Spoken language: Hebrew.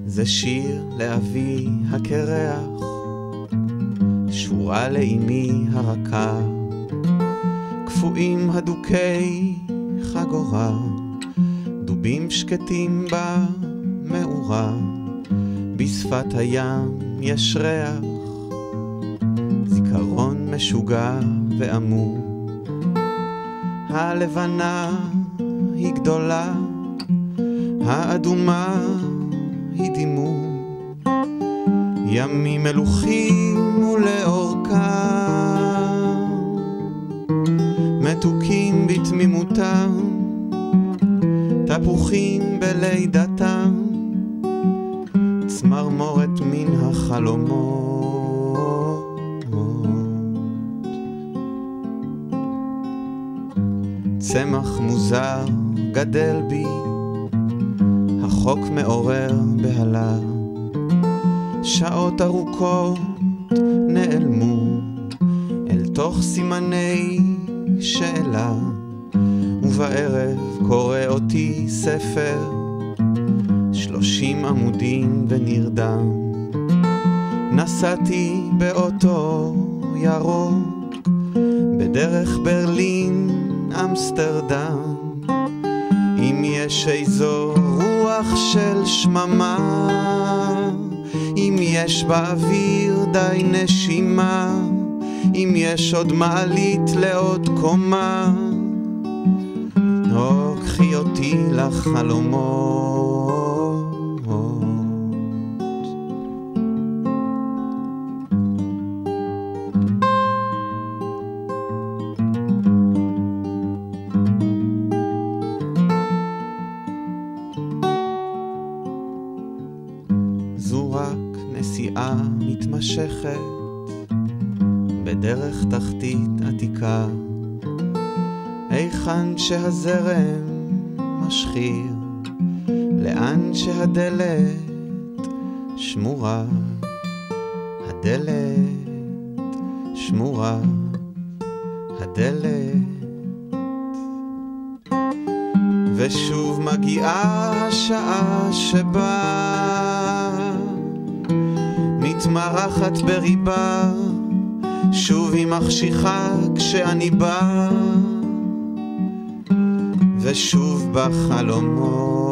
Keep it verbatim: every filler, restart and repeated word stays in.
זה שיר לאבי הקרח, שורה לאמי הרכה, קפואים הדוקי חגורה, דובים שקטים במאורה, בשפת הים יש ריח, זיכרון משוגע ועמום, הלבנה היא גדולה, האדומה היא דימום, ימים מלוכים ולאורכה, מתוקים בתמימותם, תפוחים בלידתם, צמרמורת מן החלומות. צמח מוזר גדל בי, החוק מעורר בהלה, שעות ארוכות נעלמו אל תוך סימני שאלה, ובערב קורא אותי ספר שלושים עמודים ונרדם. נסעתי באוטו ירוק בדרך ברלין אמסטרדם, אם יש איזו רוח של שממה, אם יש באוויר די נשימה, אם יש עוד מעלית לעוד קומה, או קחי אותי לחלומות. זו רק נסיעה מתמשכת בדרך תחתית עתיקה, היכן שהזרם משחיר, לאן שהדלת שמורה, הדלת שמורה, הדלת. ושוב מגיעה השעה שבה מתמרחת בריבה, שוב היא מחשיכה כשאני בא, ושוב בחלומות